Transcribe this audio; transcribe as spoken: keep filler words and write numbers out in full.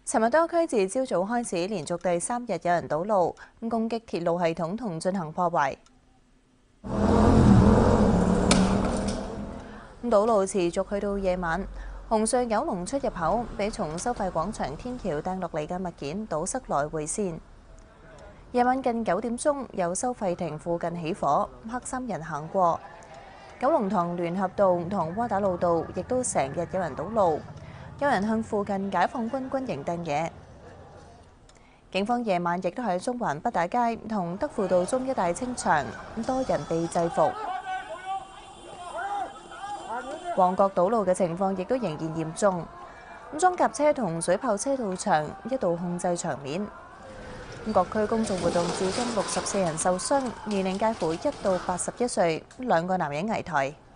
尋日多區自朝早開始，連續第三日有人堵路，攻擊鐵路系統同進行破壞。堵路持續去到夜晚，紅隧九龍出入口俾從收費廣場天橋掟落嚟嘅物件堵塞來回線。夜晚近九點鐘，有收費亭附近起火，黑衫人行過。九龍塘聯合道同窩打老道亦都成日有人堵路。有人向附近解放軍軍營掟嘢。警方夜晚亦都喺中環畢打街同德輔道中一帶清場，多人被制服。旺角堵路嘅情況亦都仍然嚴重，裝甲車同水炮車到場，一度控制場面。各區公眾活動至今六十四人受傷，年齡介乎一到八十一歲，兩個男人危殆。